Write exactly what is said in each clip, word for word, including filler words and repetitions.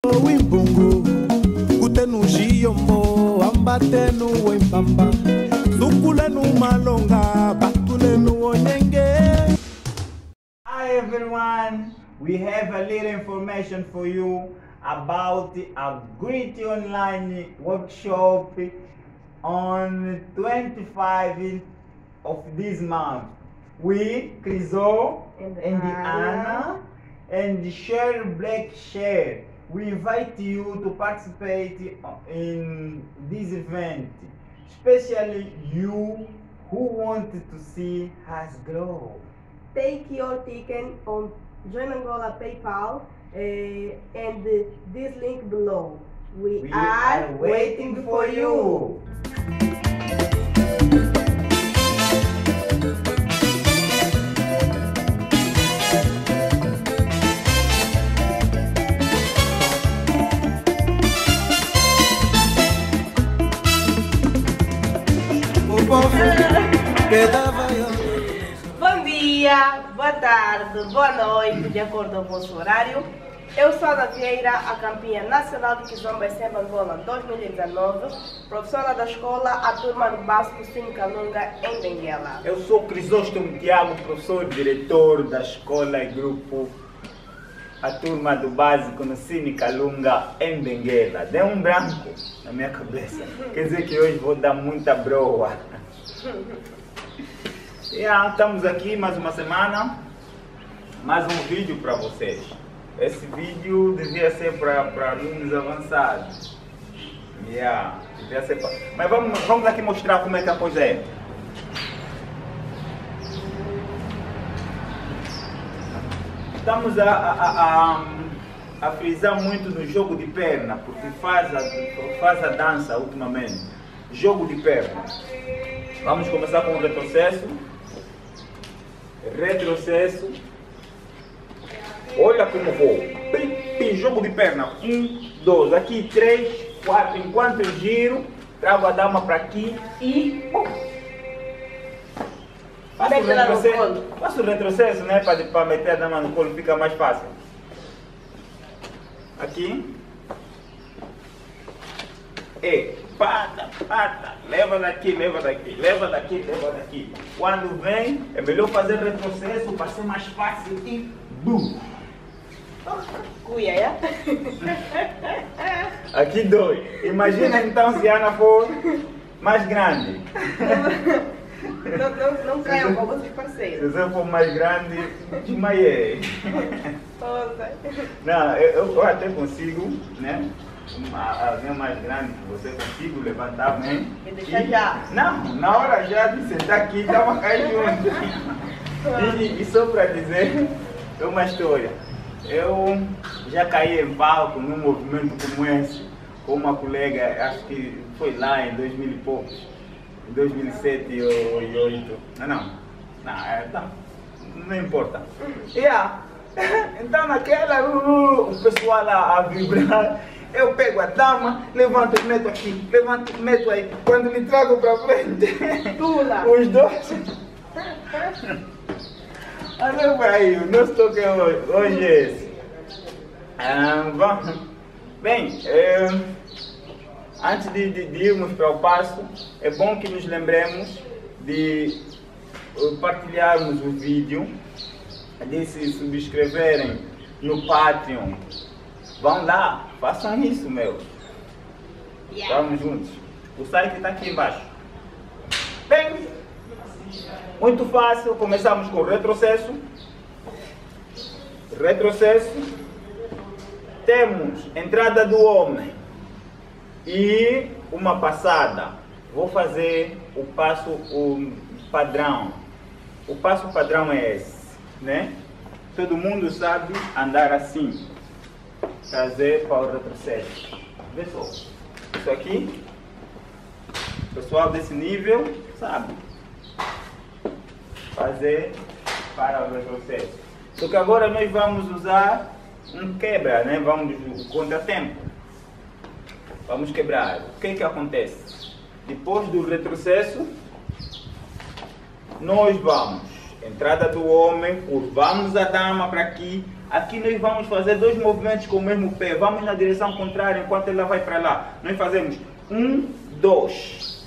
Wimbungu kutenu jiyombo ambatenu wembamba sukulenu malonga batulenu onyenge. Hi everyone, we have a little information for you about a great online workshop on twenty-fifth of this month. We, Criso and, and Anna and Share Black Share, we invite you to participate in this event, especially you who wanted to see us grow. Take your ticket on Join Angola PayPal uh, and this link below. We, we are, are waiting for you. Bom dia, boa tarde, boa noite, de acordo com o vosso horário. Eu sou Ana Vieira, a campeã nacional de Kizomba e Semba Angola dois mil e dezenove, professora da escola, a turma do Básico Sinicalunga em Benguela. Eu sou Crisóstomo Tiago, professor e diretor da escola e grupo, a turma do Básico no Sinicalunga em Benguela. Deu um branco na minha cabeça, quer dizer que hoje vou dar muita broa. Yeah, estamos aqui mais uma semana, mais um vídeo para vocês. Esse vídeo devia ser para alunos avançados. Yeah, devia ser pra... Mas vamos, vamos aqui mostrar como é que a coisa é. Estamos a, a, a, a frisar muito no jogo de perna, porque faz a, faz a dança ultimamente. Jogo de perna. Vamos começar com o retrocesso. Retrocesso. Olha como vou. Pim, pim, jogo de perna. Um, dois. Aqui, três, quatro. Enquanto eu giro, trago a dama para aqui e... Oh. Faço o retrocesso, faço o retrocesso, né? Para meter a dama no colo, fica mais fácil. Aqui. E pata, pata, leva daqui, leva daqui, leva daqui, leva daqui. Quando vem, é melhor fazer retrocesso para ser mais fácil e bum. Cuia, é? Aqui dois. Imagina então se a Ana for mais grande. Não, não, não caiam com os parceiros. Se eu for mais grande, desmaiei. Não, eu, eu até consigo, né? A minha mais grande que você consigo levantar bem. E deixar já? Não, na hora já de sentar aqui, dá uma cair junto. E, e só para dizer uma história. Eu já caí em palco num movimento como esse, com uma colega, acho que foi lá em dois mil e poucos, em dois mil e sete ou dois mil e oito. Não, não, não, é, não, não importa. Yeah. Então naquela, uh, o pessoal lá a vibrar. Eu pego a dama, levanto e meto aqui, levanto e meto aí. Quando me trago para frente, Tula. Os dois. Olha para aí, o nosso toque hoje, hoje é esse. Ah, vamos. Bem, é, antes de, de, de irmos para o passo, é bom que nos lembremos de partilharmos o vídeo, de se subscreverem no Patreon. Vão lá, façam isso, meu. Yeah. Vamos juntos. O site está aqui embaixo. Bem, muito fácil. Começamos com retrocesso. Retrocesso. Temos entrada do homem e uma passada. Vou fazer o passo o padrão. O passo padrão é esse, né? Todo mundo sabe andar assim. Trazer para o retrocesso. Vê só. Isso aqui, o pessoal desse nível sabe fazer para o retrocesso. Só que agora nós vamos usar um quebra, né? Vamos o contratempo. Vamos quebrar. O que que acontece? Depois do retrocesso, nós vamos entrada do homem, curvamos a dama para aqui, Aqui nós vamos fazer dois movimentos com o mesmo pé. Vamos na direção contrária enquanto ela vai para lá. Nós fazemos um, dois.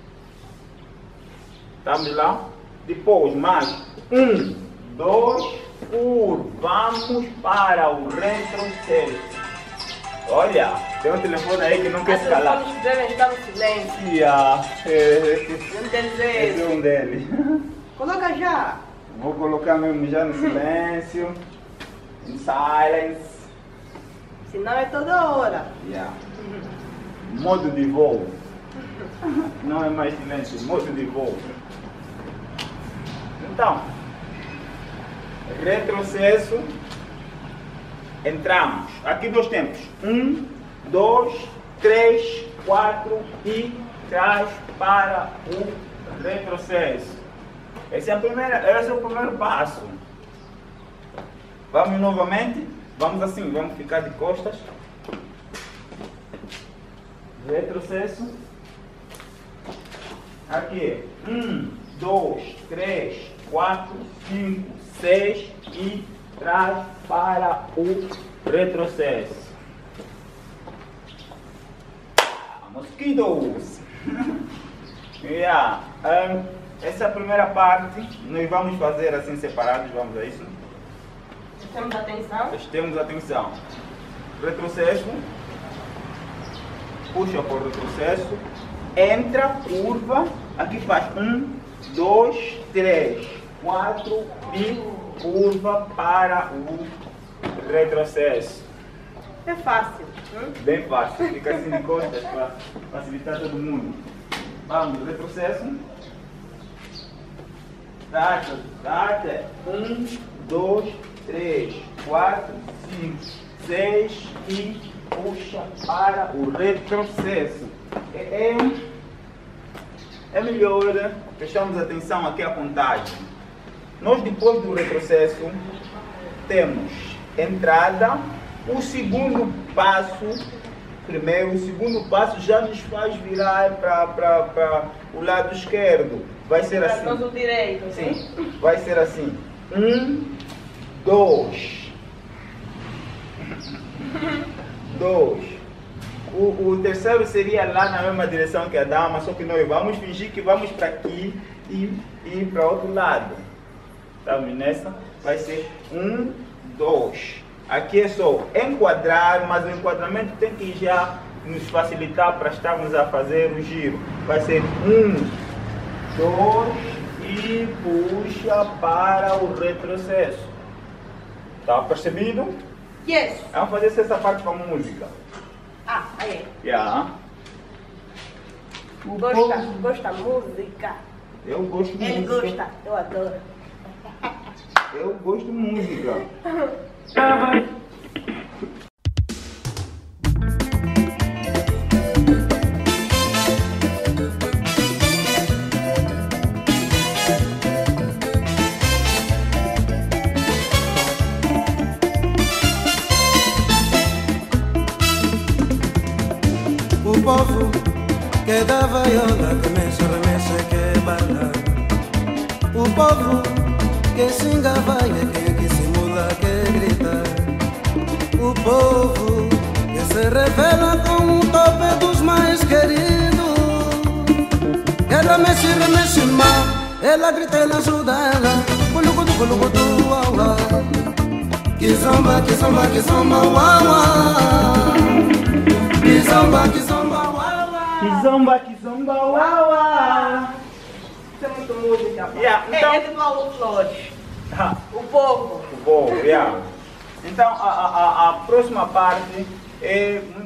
Estamos lá? Depois mais um, dois, curva. Vamos para o retrocesso. Olha, tem um telefone aí que não quer se calar. As pessoas devem estar no silêncio. Yeah, é, esse, Um deles esse é é esse. um deles. Coloca já. Vou colocar mesmo já no silêncio. In silence. Senão é toda hora. Yeah. Modo de voo. Não é mais silêncio, modo de voo. Então, retrocesso. Entramos. Aqui nós temos um, dois, três, quatro e trás para o retrocesso. Esse é, a primeira, esse é o primeiro passo. Vamos novamente. Vamos assim, vamos ficar de costas. Retrocesso. Aqui. Um, dois, três, quatro, cinco, seis e trás para o retrocesso. Mosquitos. Yeah. Um, essa é a primeira parte. Nós vamos fazer assim separados. Vamos a isso. Prestemos atenção. Prestemos atenção. Retrocesso. Puxa por retrocesso. Entra, curva. Aqui faz um, dois, três, quatro e curva para o retrocesso. É fácil. Hum? Bem fácil. Fica assim de costas para facilitar todo mundo. Vamos, retrocesso. Start, start. Um, dois, três, quatro, cinco, seis e puxa para o retrocesso. É, é, é melhor prestarmos atenção aqui à contagem. Nós depois do retrocesso temos entrada. O segundo passo, primeiro, o segundo passo já nos faz virar para o lado esquerdo. Vai ser assim. Nós o direito, Sim, vai ser assim. Um, dois. Dois. O, o terceiro seria lá na mesma direção que a dama, só que nós vamos fingir que vamos para aqui e ir para outro lado. Estamos nessa? Vai ser um, dois. Aqui é só enquadrar, mas o enquadramento tem que já nos facilitar para estarmos a fazer o giro. Vai ser um, dois e puxa para o retrocesso. Tá percebido? Yes. Vamos fazer essa parte com a música. Ah, aí. Yeah. O Gosta, povo- gosta música. Eu gosto de Ele música. gosta, eu adoro. Eu gosto de música. O povo que dá vaiola, que mexe, remexe, que bala. O povo que xinga vaia, que, que simula, que grita. O povo que se revela com o tope dos mais queridos. Ela mexe, remexe mal, ela grita, ela ajuda ela. Culucutu, culucutu, uau, uau. Que zomba, que zomba, que zomba, uau, uau. Que zomba, que zomba, uau, uau. Kizomba, kizomba, uau, uau. Isso é muito música. pá. Yeah, É, então- é de Paulo Flores. Ah, O povo. bom, yeah. Então a, a, a- a próxima parte é